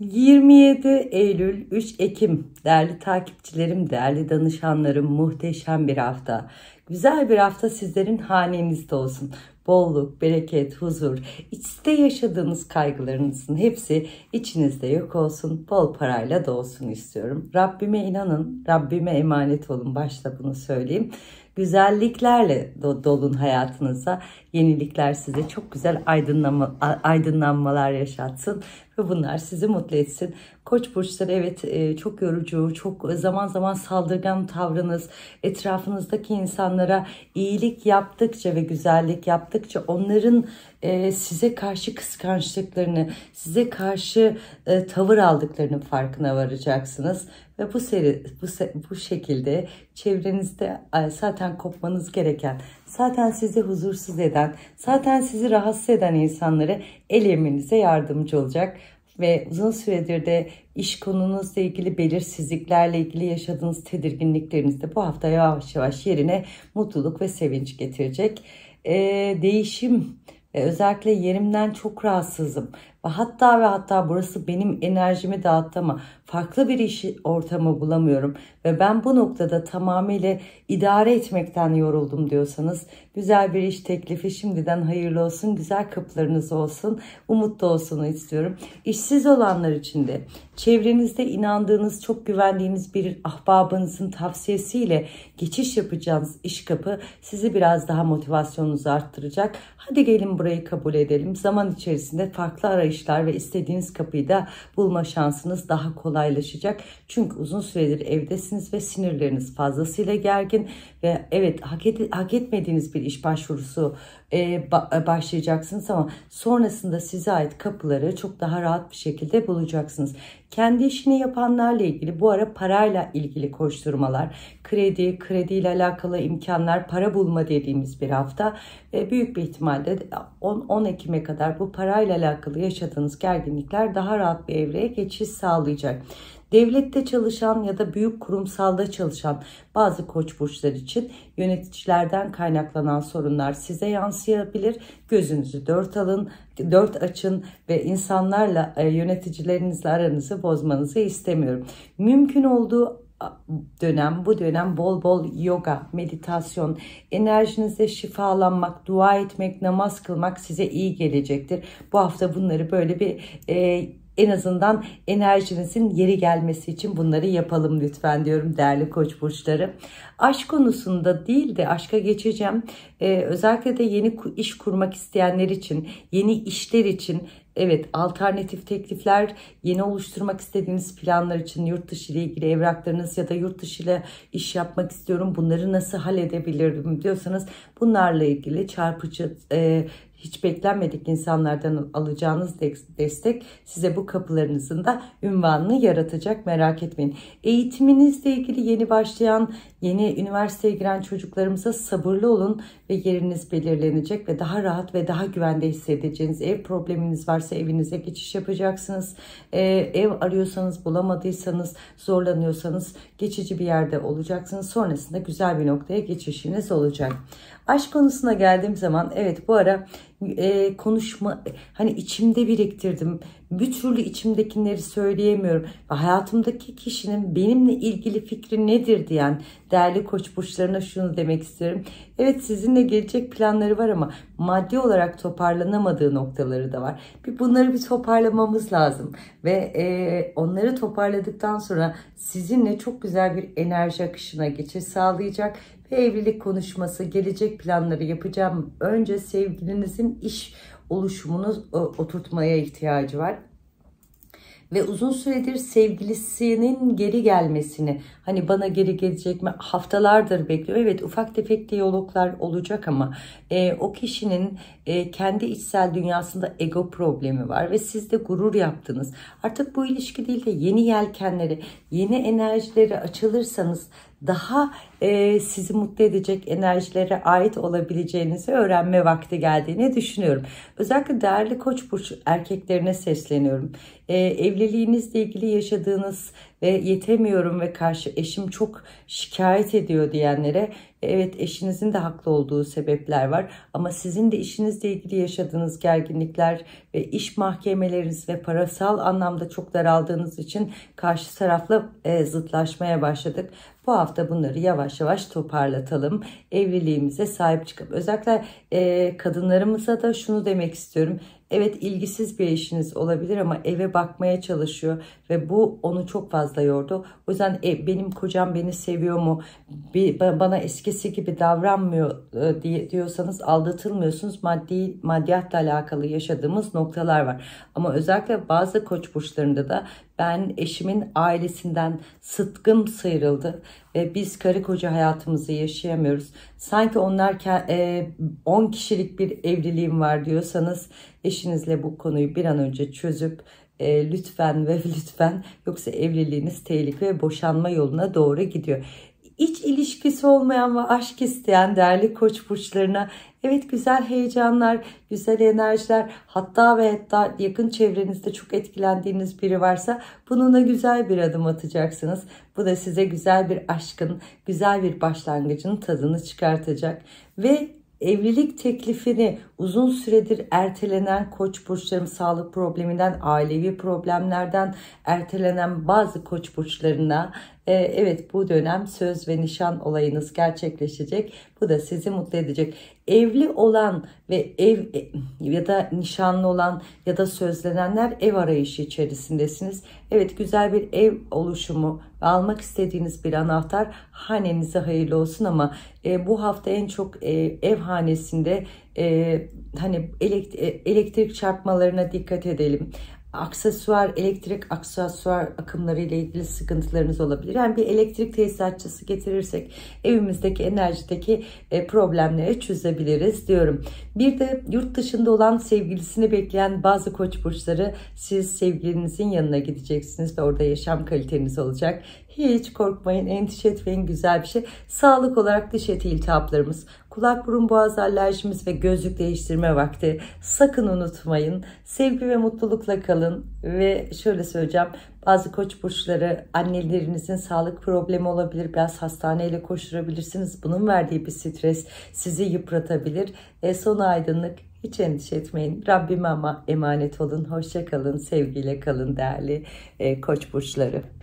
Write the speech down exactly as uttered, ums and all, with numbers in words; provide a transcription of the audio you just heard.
yirmi yedi Eylül üç Ekim değerli takipçilerim, değerli danışanlarım, muhteşem bir hafta. Güzel bir hafta sizlerin hanenizde olsun. Bolluk, bereket, huzur, içte yaşadığınız kaygılarınızın hepsi içinizde yok olsun, bol parayla dolsun istiyorum. Rabbime inanın, Rabbime emanet olun, başta bunu söyleyeyim. Güzelliklerle dolun hayatınıza, yenilikler size çok güzel aydınlanma, aydınlanmalar yaşatsın ve bunlar sizi mutlu etsin. Koç burçları evet çok yorucu, çok zaman zaman saldırgan tavrınız, etrafınızdaki insanlara iyilik yaptıkça ve güzellik yaptıkça onların size karşı kıskançlıklarını, size karşı tavır aldıklarının farkına varacaksınız. Ve bu seri, bu, bu şekilde çevrenizde zaten kopmanız gereken, zaten sizi huzursuz eden, zaten sizi rahatsız eden insanları elemenize yardımcı olacak. Ve uzun süredir de iş konunuzla ilgili belirsizliklerle ilgili yaşadığınız tedirginlikleriniz de bu hafta yavaş yavaş yerine mutluluk ve sevinç getirecek. Ee, değişim ve özellikle yerimden çok rahatsızım. Ve hatta ve hatta burası benim enerjimi dağıttı ama farklı bir iş ortamı bulamıyorum. Ve ben bu noktada tamamıyla idare etmekten yoruldum diyorsanız güzel bir iş teklifi şimdiden hayırlı olsun. Güzel kapılarınız olsun. Umutlu olsun istiyorum. İşsiz olanlar için de çevrenizde inandığınız, çok güvendiğiniz bir ahbabınızın tavsiyesiyle geçiş yapacağınız iş kapı sizi biraz daha motivasyonunuzu arttıracak. Hadi gelin burayı kabul edelim. Zaman içerisinde farklı arayışlar ve istediğiniz kapıyı da bulma şansınız daha kolaylaşacak. Çünkü uzun süredir evdesiniz ve sinirleriniz fazlasıyla gergin ve evet hak, et, hak etmediğiniz bir iş başvurusu e, ba, başlayacaksınız ama sonrasında size ait kapıları çok daha rahat bir şekilde bulacaksınız. Kendi işini yapanlarla ilgili bu ara parayla ilgili koşturmalar, kredi, krediyle alakalı imkanlar, para bulma dediğimiz bir hafta ve büyük bir ihtimalle on Ekim'e kadar bu parayla alakalı yaşadığınız gerginlikler daha rahat bir evreye geçiş sağlayacak. Devlette çalışan ya da büyük kurumsalda çalışan bazı koç burçları için yöneticilerden kaynaklanan sorunlar size yansıyabilir. Gözünüzü dört alın, dört açın ve insanlarla, yöneticilerinizle aranızı bozmanızı istemiyorum. Mümkün olduğu dönem, bu dönem bol bol yoga, meditasyon, enerjinize şifalanmak, dua etmek, namaz kılmak size iyi gelecektir. Bu hafta bunları böyle bir e, en azından enerjinizin yeri gelmesi için bunları yapalım lütfen diyorum değerli koç burçları. Aşk konusunda değil de aşka geçeceğim. Ee, özellikle de yeni iş kurmak isteyenler için, yeni işler için evet alternatif teklifler, yeni oluşturmak istediğiniz planlar için yurt dışı ile ilgili evraklarınız ya da yurt dışı ile iş yapmak istiyorum, bunları nasıl halledebilirim diyorsanız bunlarla ilgili çarpıcı e, hiç beklenmedik insanlardan alacağınız destek size bu kapılarınızın da ünvanını yaratacak, merak etmeyin. Eğitiminizle ilgili yeni başlayan, yeni üniversiteye giren çocuklarımıza sabırlı olun ve yeriniz belirlenecek ve daha rahat ve daha güvende hissedeceğiniz, ev probleminiz varsa evinize geçiş yapacaksınız. Ee, ev arıyorsanız bulamadıysanız, zorlanıyorsanız geçici bir yerde olacaksınız. Sonrasında güzel bir noktaya geçişiniz olacak. Aşk konusuna geldiğim zaman evet bu ara e, konuşma hani içimde biriktirdim. Bir türlü içimdekileri söyleyemiyorum. Ve hayatımdaki kişinin benimle ilgili fikri nedir diyen değerli koç burçlarına şunu demek istiyorum. Evet sizinle gelecek planları var ama maddi olarak toparlanamadığı noktaları da var. Bir bunları bir toparlamamız lazım. Ve e, onları toparladıktan sonra sizinle çok güzel bir enerji akışına geçiş sağlayacak. Evlilik konuşması, gelecek planları yapacağım. Önce sevgilinizin iş oluşumunu oturtmaya ihtiyacı var. Ve uzun süredir sevgilisinin geri gelmesini, hani bana geri gelecek mi haftalardır bekliyor. Evet ufak tefek diyaloglar olacak ama e, o kişinin e, kendi içsel dünyasında ego problemi var ve siz de gurur yaptınız. Artık bu ilişki değil de yeni yelkenleri, yeni enerjileri açılırsanız daha e, sizi mutlu edecek enerjilere ait olabileceğinizi öğrenme vakti geldiğini düşünüyorum. Özellikle değerli koç burcu erkeklerine sesleniyorum. E, evliliğinizle ilgili yaşadığınız ve yetemiyorum ve karşı eşim çok şikayet ediyor diyenlere Evet, eşinizin de haklı olduğu sebepler var ama sizin de işinizle ilgili yaşadığınız gerginlikler ve iş mahkemeleriniz ve parasal anlamda çok daraldığınız için karşı tarafla e, zıtlaşmaya başladık. Bu hafta bunları yavaş yavaş toparlatalım. Evliliğimize sahip çıkalım. Özellikle e, kadınlarımıza da şunu demek istiyorum. Evet, ilgisiz bir eşiniz olabilir ama eve bakmaya çalışıyor ve bu onu çok fazla yordu. O yüzden e, benim kocam beni seviyor mu, bir, bana eskisi gibi davranmıyor e, diye diyorsanız aldatılmıyorsunuz. Maddi maddiyatla alakalı yaşadığımız noktalar var. Ama özellikle bazı koç burçlarında da ben eşimin ailesinden sıtkım sıyrıldı ve biz karı koca hayatımızı yaşayamıyoruz. Sanki onlar on kişilik bir evliliğim var diyorsanız eşinizle bu konuyu bir an önce çözüp e, lütfen ve lütfen, yoksa evliliğiniz tehlike ve boşanma yoluna doğru gidiyor. İç ilişkisi olmayan ve aşk isteyen değerli koç burçlarına evet, güzel heyecanlar, güzel enerjiler, hatta ve hatta yakın çevrenizde çok etkilendiğiniz biri varsa bununla güzel bir adım atacaksınız. Bu da size güzel bir aşkın, güzel bir başlangıcın tadını çıkartacak ve evlilik teklifini uzun süredir ertelenen koç burçlarım, sağlık probleminden, ailevi problemlerden ertelenen bazı koç burçlarına e, evet, bu dönem söz ve nişan olayınız gerçekleşecek. Bu da sizi mutlu edecek. Evli olan ve ev ya da nişanlı olan ya da sözlenenler ev arayışı içerisindesiniz. Evet, güzel bir ev oluşumu ve almak istediğiniz bir anahtar hanenize hayırlı olsun ama e, bu hafta en çok e, ev hanesinde e, hani elektrik, elektrik çarpmalarına dikkat edelim. Aksesuar, elektrik aksesuar akımları ile ilgili sıkıntılarınız olabilir. Yani bir elektrik tesisatçısı getirirsek evimizdeki enerjideki problemleri çözebiliriz diyorum. Bir de yurt dışında olan sevgilisini bekleyen bazı koç burçları, siz sevgilinizin yanına gideceksiniz ve orada yaşam kaliteniz olacak. Hiç korkmayın, endişe etmeyin, güzel bir şey. Sağlık olarak diş eti iltihaplarımız, kulak burun boğaz alerjimiz ve gözlük değiştirme vakti. Sakın unutmayın. Sevgi ve mutlulukla kalın ve şöyle söyleyeceğim. Bazı koç burçları, annelerinizin sağlık problemi olabilir. Biraz hastaneyle koşturabilirsiniz. Bunun verdiği bir stres sizi yıpratabilir. E, sonu aydınlık. Hiç endişe etmeyin. Rabbime ama emanet olun. Hoşça kalın. Sevgiyle kalın değerli e, koç burçları.